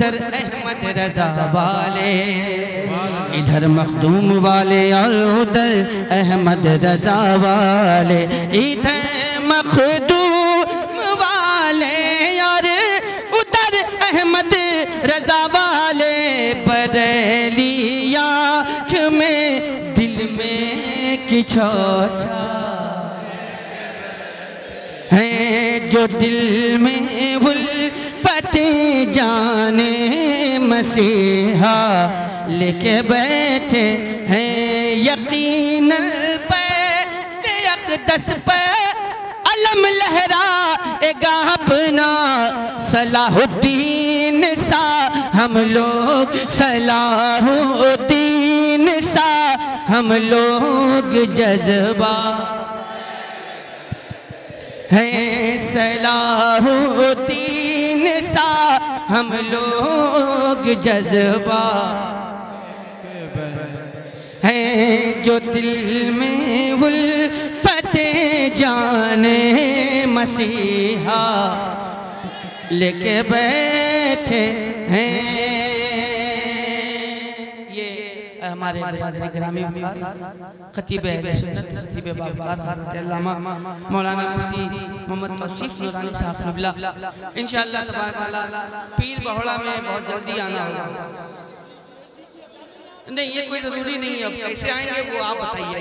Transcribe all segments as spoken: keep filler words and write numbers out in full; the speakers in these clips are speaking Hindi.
उधर अहमद रजा वाले, इधर मखदूम वाले और उधर अहमद रजा वाले, इधर मखदूम वाले और उधर अहमद रजा वाले। बरेली आँख में दिल में किछो है, जो दिल में उल्फत जाने मसीहा लेके बैठे हैं। यकीन पे के अक़दस पे अलम लहरा एगा अपना, सलाहुद्दीन सा हम लोग, सलाहुद्दीन सा हम लोग जज्बा है, सलाहुद्दीन सा हम लोग जज्बा है, जो दिल में उल्फत जाने मसीहा लेके बैठे हैं। ये हमारे बिरादरी ग्रामी बुखार खतीब अहले सुन्नत खतीब बाबकार हज़रत अल्लामा मौलाना मुफ्ती मोहम्मद तौसीफ नूरानी साहब क़िबला इंशाअल्लाह तबारक तआला पीर बहुड़ा में बहुत जल्दी आना होगा। नहीं ये कोई जरूरी नहीं है, अब कैसे आएंगे वो आप बताइए।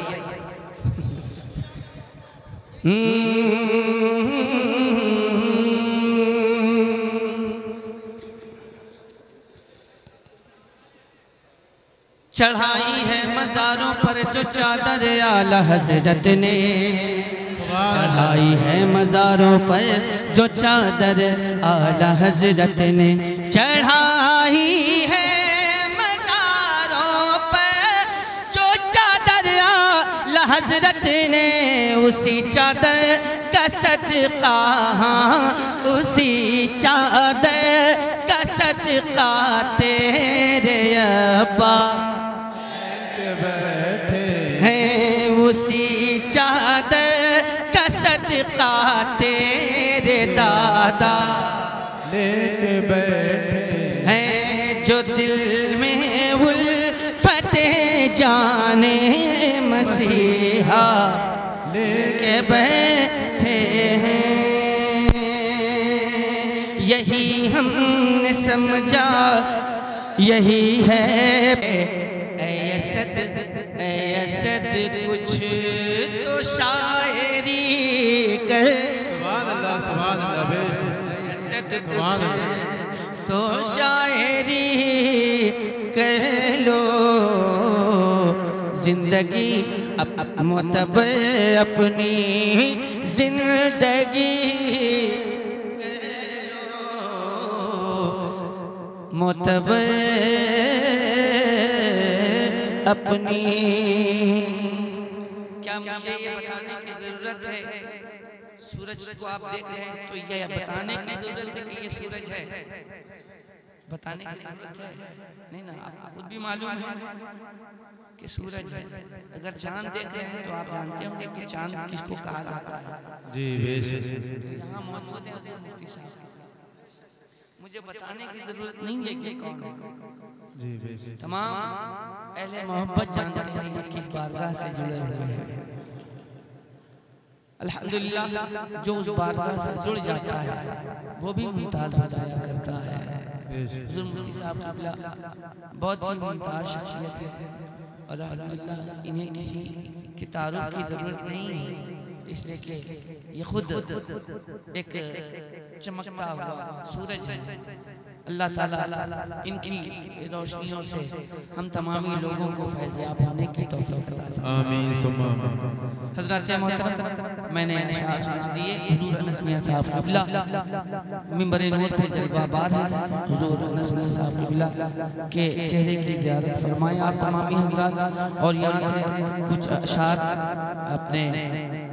चढ़ाई है मज़ारों पर जो चादर आला हज़रत ने, चढ़ाई है मज़ारों पर जो चादर आला हज़रत ने, चढ़ाई है मज़ारों पर जो चादर आला हज़रत ने, उसी चादर का सदका, उसी चादर का सदका तेरे अब्बा बैठे हैं, उसी चादर का सदका तेरे दादा लेके बैठे हैं, जो दिल में उल्फत जाने मसीहा लेके बैठे हैं। यही हमने समझा यही है असद असद कुछ तो शायरी कर, सुभान अल्लाह सुभान अल्लाह, असद कुछ तो शायरी कर लो, जिंदगी मुतबर अपनी जिंदगी कर लो, मुतबर अपनी। क्या मुझे ये बताने की जरूरत है, सूरज को आप देख रहे हैं तो ये बताने की जरूरत है कि ये सूरज है, बताने की जरूरत है नहीं ना, आपको खुद भी मालूम है कि सूरज है। अगर चांद देख रहे हैं तो आप जानते होंगे कि चांद किसको कहा जाता है। जी बेशक, यहाँ मौजूद है मुफ्ती साहब, मुझे बताने की जरूरत नहीं है कि कौन है। जी बेशक, तमाम अहले मोहब्बत जानते हैं ये किस बारगाह से जुड़े हुए हैं। अल्हम्दुलिल्लाह जो उस बारगाह से जुड़ जाता है वो भी मुमताज हो जाया करता है। हुज़ूर मुफ्ती साहब क़िबला बहुत ही मुमताज शख्सियत है और अल्हम्दुलिल्लाह इन्हें किसी की तारुफ की ज़रूरत नहीं है, इसलिए कि ये खुद एक चमकता हुआ सूरज है। अल्लाह ताला इनकी रोशनियों से हम तमामी लोगों को फैज़याब होने की तौफ़ीक़ अता फरमाए। आमीन सुम्मा आमीन। हज़रत मोहतरम मैंने अशआर सुना दिए। हुज़ूर अनस मियां साहब क़िबला मिंबर नूर पे जलवा बार है। हुज़ूर अनस मियां साहब क़िबला के चेहरे की ज़ियारत फरमाएं आप तमामी हज़रात, और यहाँ से कुछ अशआर अपने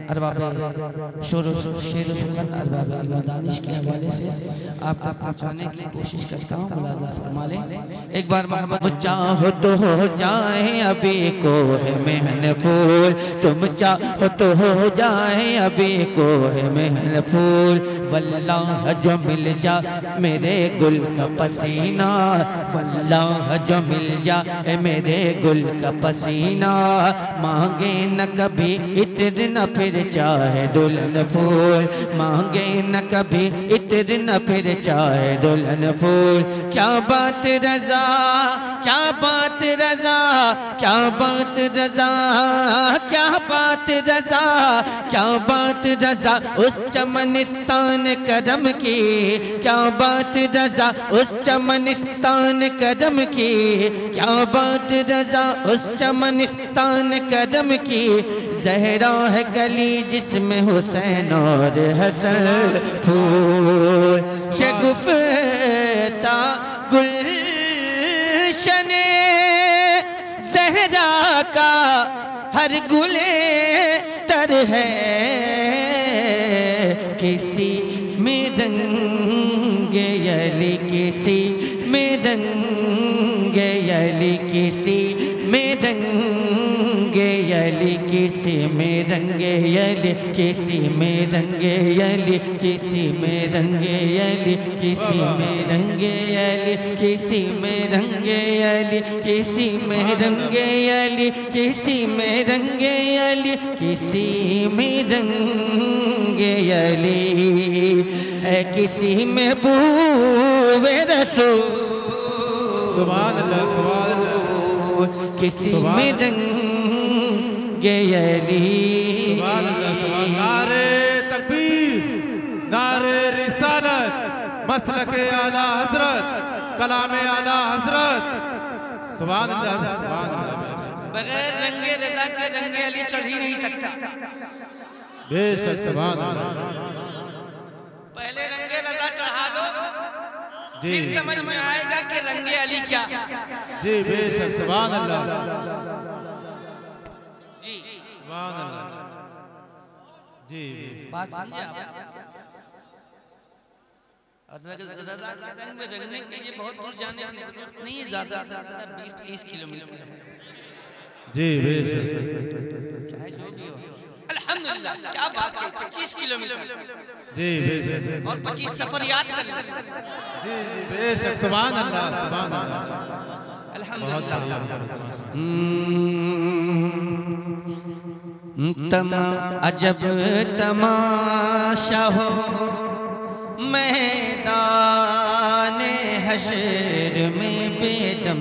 अरबाब शोर शेर सुखन अरबाब इल्म दानिश के हवाले से आप तक पहुँचाने की कोशिश करता हूँ। मुलाजा फरमा लें एक बार मोहब्बत। चाहो तो हो जाए अभी को है महन फूल, तुम चाहो तो हो जाए अभी को है महन फूल, वल्लाह जो मिल जा मेरे गुल का पसीना, वल्लाह जो मिल जा मेरे गुल का पसीना, मांगे न कभी इत्र न फिर चाहे दुल्हन फूल, मांगे न कभी इत्र न फिर चाहे दुल्हन फूल। क्या बात रजा, क्या बात रजा, क्या बात रजा, क्या बात रजा, क्या बात रजा उस चमनिस्तान कदम की, क्या बात रजा उस चमनिस्तान कदम की, क्या बात रजा उस चमनिस्तान कदम की, ज़हरा है गली जिसमें हुसैन और हसन फूल, शगुफ्ता गुलशने ज़हरा का हर गुले तर है, किसी में रंगे यली, किसी में रंगे यली, किसी में रंगे यली, किसी में रंगे यली, किसी में रंगे यली, किसी में रंगे यली, किसी में रंगे यली, किसी में रंगे यली, किसी में रंगे यली, किसी में रंगे यली, किसी में रंगे यली है, किसी में बूवे रसूल, सुभान अल्लाह सुभान अल्लाह, किसी में रंगे यली, सुभान अल्लाह सुभान। नारे तकबीर, नारे रिसालत, मसलके आला हजरत, कलामे आला हजरत, सुभान अल्लाह सुभान अल्लाह। बगैर रंगे रजा के रंगे अली चढ़ ही नहीं सकता। बेशक सुभान अल्लाह। पहले रंगे रजा चढ़ा लो, जी फिर समझ में आएगा कि रंगे अली क्या। जी बेशक सुभान अल्लाह जी सुभान अल्लाह। जी बात समझे आप? और रजा के रंग में रंगने के लिए बहुत दूर जाने की जरूरत नहीं है, ज्यादा से ज्यादा बीस तीस किलोमीटर है। जी बेशक, चाहे जो भी हो, अल्हम्दुलिल्लाह क्या बात है, पच्चीस किलोमीटर जी बेशक, और पच्चीस सफर याद कर ले। जी जी बेशक सुभान अल्लाह सुभान अल्लाह। अल्हम्दुलिल्लाह। तमा अजब तमाशा हो मैदान हशर में बेदम,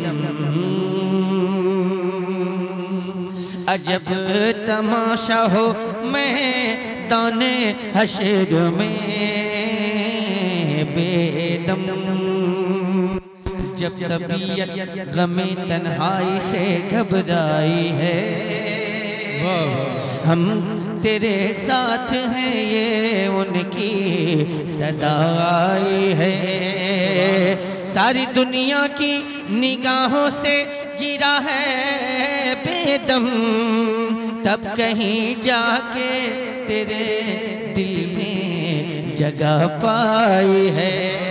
अजब तमाशा हो मैदान हशर में बेदम, जब तबीयत गमे तन्हाई से घबराई है, हम तेरे साथ हैं ये उनकी सदा आई है, सारी दुनिया की निगाहों से गिरा है बेदम, तब कहीं जाके तेरे दिल में जगह पाई है,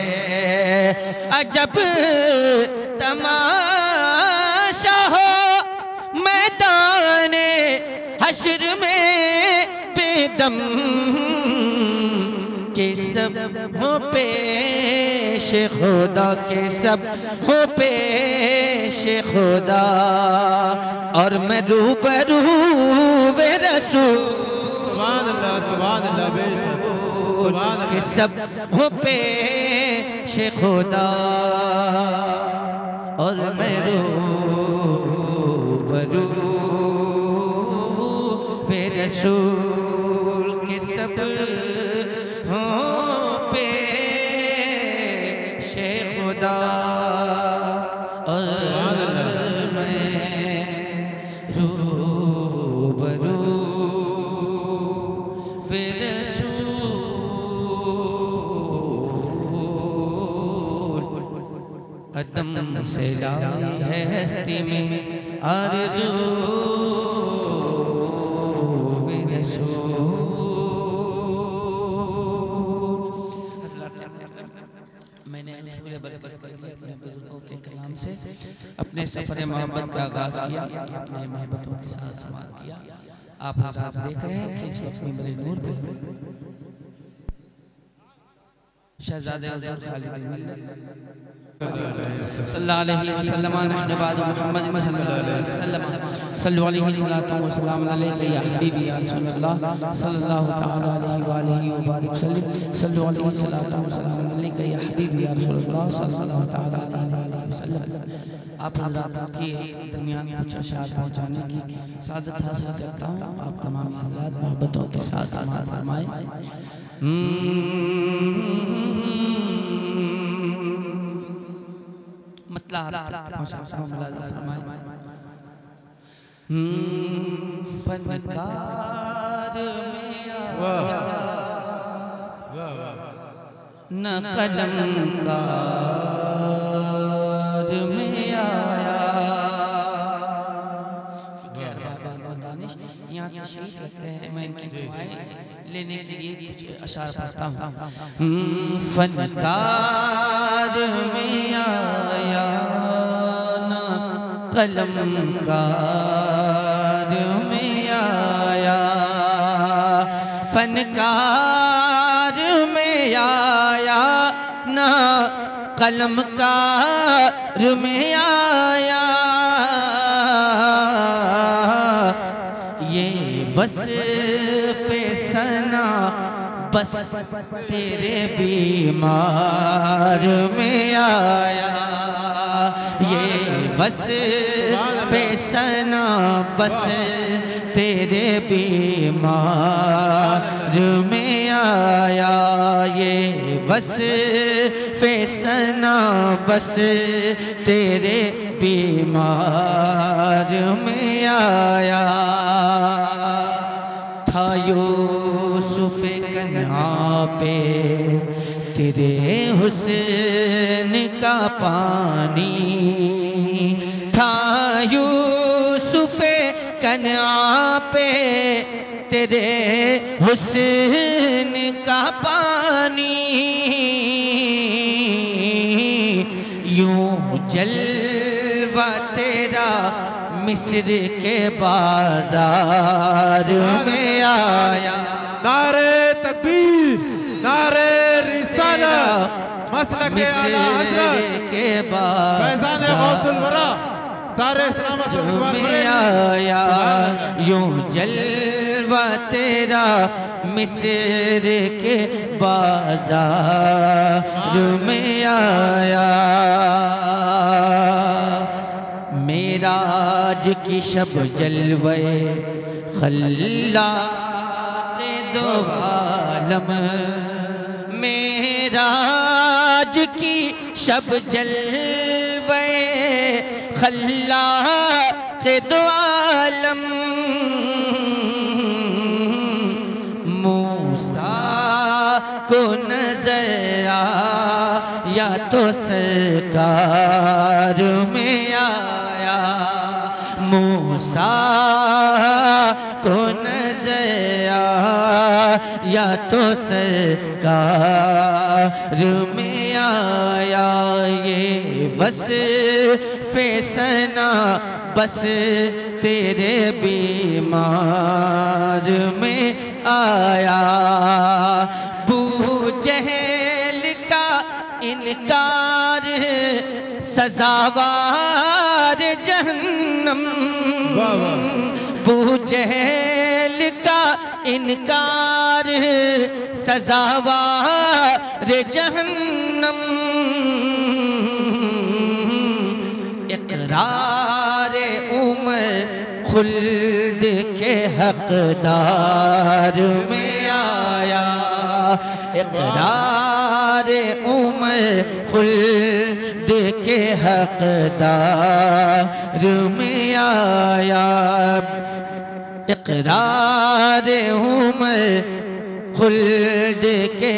अजब तमाशा हो मैदाने हश्र में बेदम, के सब हो पेश खुदा, के सब हो पेश खुदा, और मैं रूबरू वे रसूल, सुभान अल्लाह सुभान अल्लाह बेशक सुभान के अल्लाह। सब हो पेश खुदा, और मैं रूबरू वे रसूल, के सब हो पेश खुदा, और मैं रूबरू वे रसूल, अदम से लाई है हस्ती में आरज़ू वे रसूल, से अपने सफ़र मोहब्बत का आगाज़ किया, अपने मोहब्बतों के साथ समाप्त किया। आप हज़रात देख रहे हैं कि इस वक्त मिंबर नूर पे शहज़ादे हुज़ूर खालिद मिल्लत सल्लल्लाहु अलैहि वसल्लम नहनु बाद मुहम्मद सल्लल्लाहु अलैहि वसल्लम सल्लु अलैहि सलातु व सलाम अलैका या हबीबी या रसूलल्लाह सल्लल्लाहु तआला अलैहि व आलिहि व बारिक सल्लिम सल्लु अलैहि सलातु व सलाम अलैका या हबीबी या रसूलल्लाह सल्लल्लाहु तआला अलैहि व आलिहि वसल्लम। आप हज़रात के दरमियान कुछ अशार पहुँचाने की सादत हासिल करता हूँ। आप तमाम हज़रात मोहब्बतों के साथ समाअत फरमाएं। मतलब पहुँचाता हूँ, मुलाज़ा फरमाएं। फनकार में आया न कलमकार में आया। चूँकि अरबाब दानिश यहाँ तशरीफ रखते हैं, मैं इनकी दुआएं लेने के लिए कुछ अशार पढ़ता हूँ। फनकार में आया ना कलमकार में आया, फनकार में आया ना कलमकार में आया। ये वस्फ़े सना बस तेरे बीमार में आया। ये वस्फ़े सना बस तेरे बीमार में आया। ये वस्फ़े सना बस तेरे बीमार में आया। था यूसुफ़ कन्हा पे तेरे हुस्न का पानी, था यूसुफ़ कन्हा पे तेरे हुस्न का पानी। यूं जलवा तेरा मिस्र के बाजार में आया। नारे तकबीर, नारे रिसाला, मसलक आला हज़रत के बाजार गौसुल वरा सारे सलामत में आया। यूं जलवा तेरा मिस्र के बाजार में आया। मेराज की शब जलवे खल्लाक़ दो आलम, मेराज की शब जलवे खल्लाक़ दो आलम। मूसा को नज़र आया तो सरकार में आया। मूसा को नज़र आया तो सरकार में आया। ये वस्फ़े सना बस तेरे बीमार में आया। बू जहल का इनकार सज़ावार जहन्नम, बू जहल का इनकार सज़ावार जहन्नम। इक़रार उमर खुल्द के हक़दार में आया। इक़रार उमर खुल्द के हक़दार में आया। इक़रार उमर खुल्द के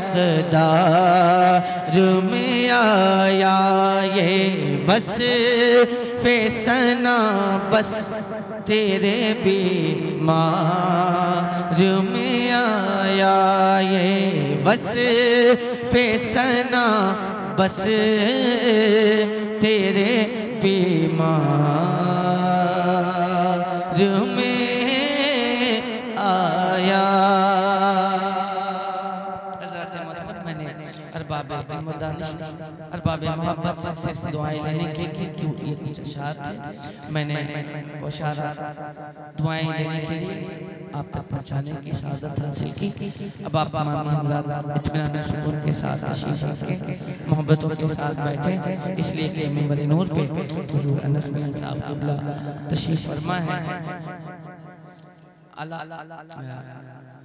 हक़दार में आया। ये वस्फ़े सना बस तेरे बीमार में आया। ये वस्फ़े सना बस तेरे बीमार में आया। हज़रत मोहतरम मैंने अरबाब इल्म व दानिश अरबाब मोहब्बत से सिर्फ दुआएं लेने के लिए, क्यों ये कुछ अशार थे, मैंने वो अशारा दुआएं लेने के लिए आप तक पहुँचाने की सादत हासिल की। अब आप तमाम हज़रात इत्मीनान सुकून के साथ तशरीफ़ रखें, मोहब्बतों के साथ बैठें, इसलिए कि मिंबर नूर पे हुज़ूर अनस मियां साहब क़िबला तशरीफ़ फरमा है। अल्लाह